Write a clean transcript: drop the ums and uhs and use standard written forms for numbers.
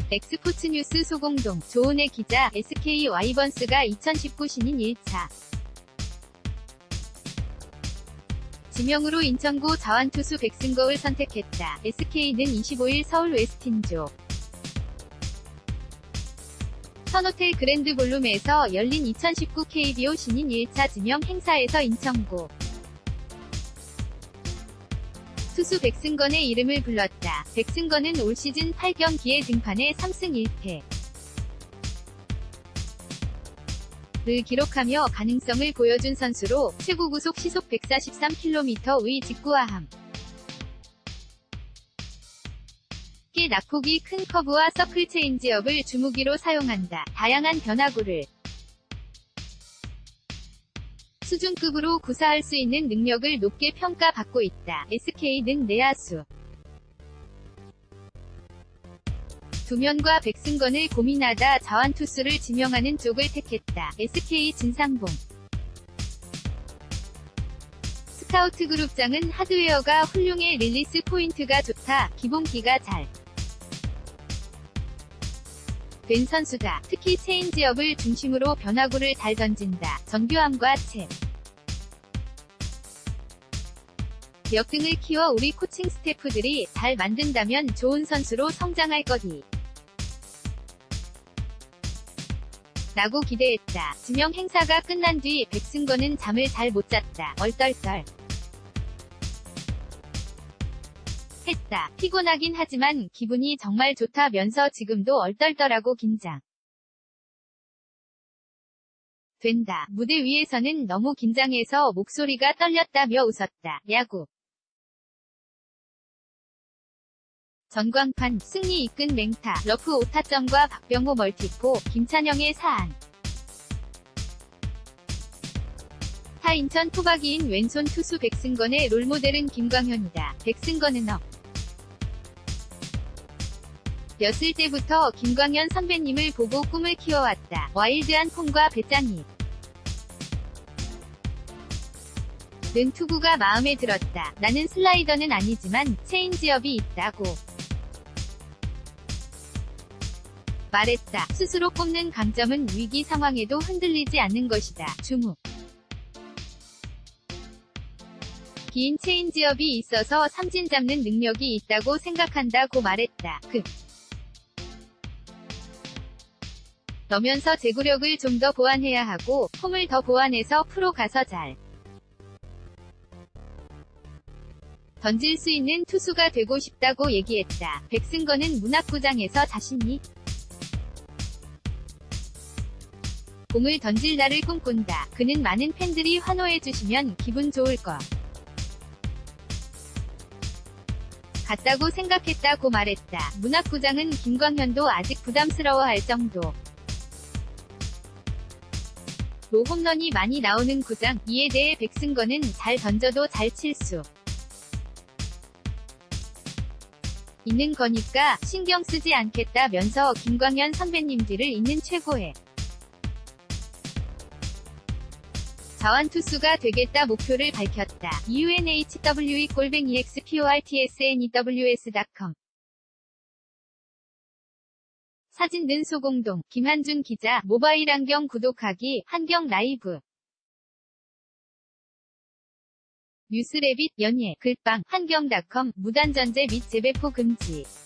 엑스포츠뉴스 소공동, 조은혜 기자. SK 와이번스가 2019 신인 1차 지명으로 인천고 자완투수 백승거을 선택했다. SK는 25일 서울 웨스틴조 선호텔 그랜드 볼룸에서 열린 2019 KBO 신인 1차 지명 행사에서 인천고 투수 백승건의 이름을 불렀다. 백승건은 올 시즌 8경기에 등판해 3승 1패 를 기록하며 가능성을 보여준 선수로 최고 구속 시속 143km의 직구와함 께 낙폭이 큰 커브와 서클 체인지업을 주무기로 사용한다. 다양한 변화구를 수준급으로 구사할 수 있는 능력을 높게 평가받고 있다. SK는 내야수 두면과 백승건을 고민하다 자완투수를 지명하는 쪽을 택했다. SK 진상봉 스카우트 그룹장은 하드웨어가 훌륭해 릴리스 포인트가 좋다. 기본기가 잘 된 선수다. 특히 체인지업을 중심으로 변화구를 잘 던진다. 정교함과 챗 력 등을 키워 우리 코칭 스태프들이 잘 만든다면 좋은 선수로 성장할 거디. 라고 기대했다. 지명 행사가 끝난 뒤 백승건은 잠을 잘 못 잤다. 얼떨떨 했다. 피곤하긴 하지만 기분이 정말 좋다면서 지금도 얼떨떨하고 긴장 된다. 무대 위에서는 너무 긴장해서 목소리가 떨렸다며 웃었다. 야구 전광판 승리 이끈 맹타 러프 오타점과 박병호 멀티포 김찬영의 사안 타 인천 토박이인 왼손 투수 백승건의 롤모델은 김광현이다. 백승건은 였을 때부터 김광현 선배님을 보고 꿈을 키워왔다. 와일드한 폼과 배짱이 는 투구가 마음에 들었다. 나는 슬라이더는 아니지만 체인지업이 있다고 말했다. 스스로 꼽는 강점은 위기 상황에도 흔들리지 않는 것이다. 주무 긴 체인지업이 있어서 삼진 잡는 능력이 있다고 생각한다고 말했다. 너면서 제구력을 좀 더 보완해야 하고 폼을 더 보완해서 프로 가서 잘 던질 수 있는 투수가 되고 싶다고 얘기했다. 백승건은 문학구장에서 자신이 공을 던질 날을 꿈꾼다. 그는 많은 팬들이 환호해주시면 기분 좋을 것 같다고 생각했다고 말했다. 문학구장은 김광현도 아직 부담스러워할 정도 로 홈런이 많이 나오는 구장. 이에 대해 백승건은 잘 던져도 잘 칠 수 있는 거니까 신경 쓰지 않겠다면서 김광현 선배님들을 잇는 최고의 자완투수가 되겠다 목표를 밝혔다. unhwe@sportsnews.com 사진 는 소공동, 김한준 기자. 모바일 안경 구독하기, 한경 라이브 뉴스레빗, 연예, 글빵, 한경닷컴, 무단전제 및 재배포 금지.